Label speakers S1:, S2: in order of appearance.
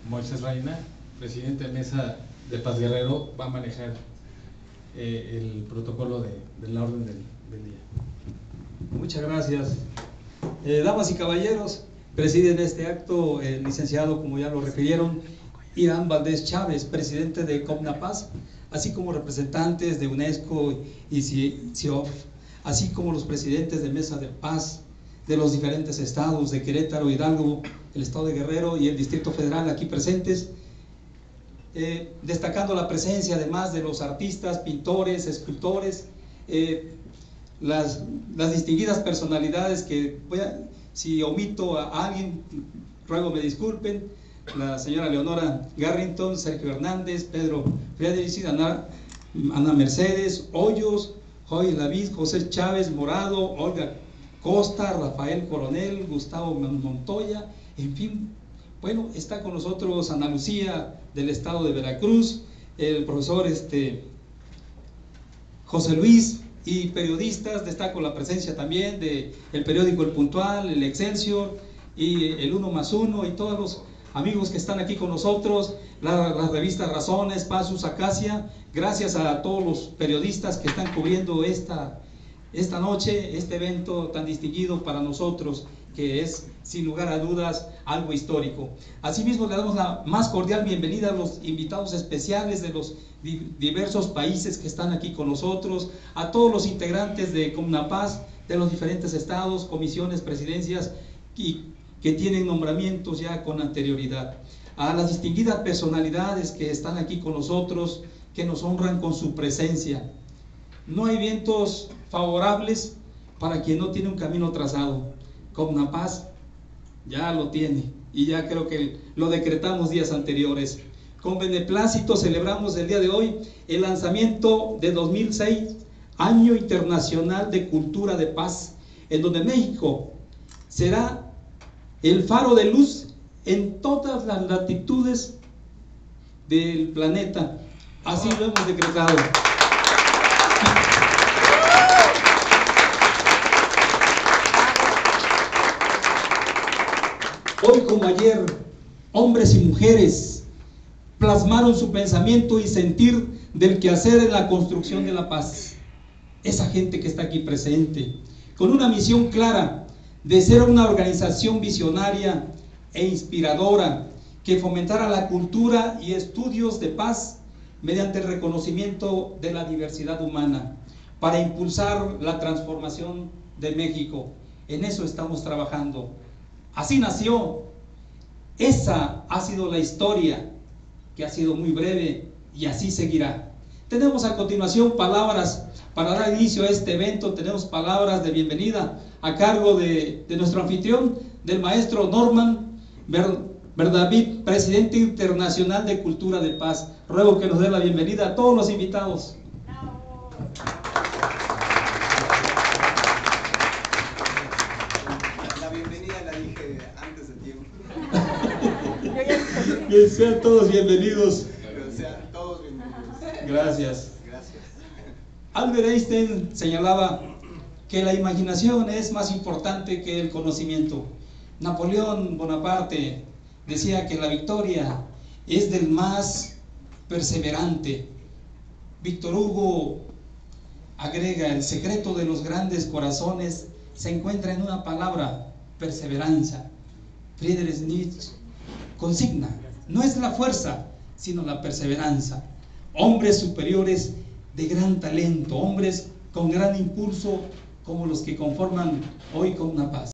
S1: Moisés Reina, presidente de Mesa de Paz Guerrero, va a manejar el protocolo de la orden del día.
S2: Muchas gracias. Damas y caballeros, presiden este acto el licenciado, como ya lo refirieron, Irán Valdés Chávez, presidente de CONAPAS, así como representantes de UNESCO y CIOF, así como los presidentes de Mesa de Paz de los diferentes estados de Querétaro, Hidalgo, el estado de Guerrero y el Distrito Federal aquí presentes, destacando la presencia además de los artistas, pintores, escultores, las distinguidas personalidades que si omito a alguien, ruego me disculpen: la señora Leonora Garrington, Sergio Hernández, Pedro Friedrich, Ana Mercedes Hoyos, Joy Lavid, José Chávez Morado, Olga Costa, Rafael Coronel, Gustavo Montoya, en fin. Bueno, está con nosotros Ana Lucía del estado de Veracruz, el profesor José Luis, y periodistas. Destaco la presencia también de el periódico El Puntual, el Excelsior y el 1+1 y todos los amigos que están aquí con nosotros, la revista Razón, Espacios Acacia. Gracias a todos los periodistas que están cubriendo esta noche, este evento tan distinguido para nosotros, que es sin lugar a dudas algo histórico. Asimismo, le damos la más cordial bienvenida a los invitados especiales de los diversos países que están aquí con nosotros, a todos los integrantes de CONAPAS de los diferentes estados, comisiones, presidencias y que tienen nombramientos ya con anterioridad, a las distinguidas personalidades que están aquí con nosotros, que nos honran con su presencia. No hay vientos favorables para quien no tiene un camino trazado. CONAPAS ya lo tiene y ya creo que lo decretamos días anteriores. Con beneplácito celebramos el día de hoy el lanzamiento de 2006, Año Internacional de Cultura de Paz, en donde México será el faro de luz en todas las latitudes del planeta. Así lo hemos decretado. Hoy como ayer, hombres y mujeres plasmaron su pensamiento y sentir del quehacer en la construcción de la paz. Esa gente que está aquí presente, con una misión clara de ser una organización visionaria e inspiradora que fomentara la cultura y estudios de paz mediante el reconocimiento de la diversidad humana para impulsar la transformación de México. En eso estamos trabajando. Así nació. Esa ha sido la historia, que ha sido muy breve, y así seguirá. Tenemos a continuación palabras para dar inicio a este evento. Tenemos palabras de bienvenida a cargo de nuestro anfitrión, del maestro Norman Verdavid, presidente internacional de Cultura de Paz. Ruego que nos dé la bienvenida a todos los invitados.
S3: La bienvenida la dije antes de tiempo.
S2: Que sean todos bienvenidos.
S3: Pero sean todos bienvenidos.
S2: Gracias.
S3: Gracias.
S2: Albert Einstein señalaba que la imaginación es más importante que el conocimiento. Napoleón Bonaparte decía que la victoria es del más perseverante. Víctor Hugo agrega: el secreto de los grandes corazones se encuentra en una palabra: perseverancia. Friedrich Nietzsche consigna: no es la fuerza, sino la perseverancia. Hombres superiores de gran talento, hombres con gran impulso, como los que conforman hoy CONAPAS.